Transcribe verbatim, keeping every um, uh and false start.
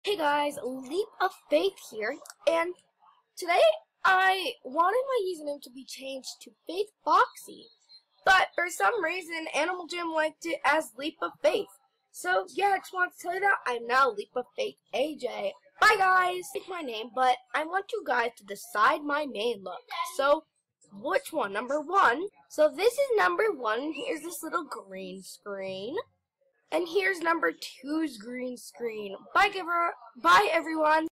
Hey guys, Leap of Faith here, and today I wanted my username to be changed to Faith Foxy, but for some reason Animal Jam liked it as Leap of Faith. So yeah, I just wanted to tell you that I'm now Leapoffaith A J. Bye guys! It's my name, but I want you guys to decide my main look. So, which one? Number one. So this is number one. Here's this little green screen. And here's number two's green screen. Bye, giver. Bye, everyone.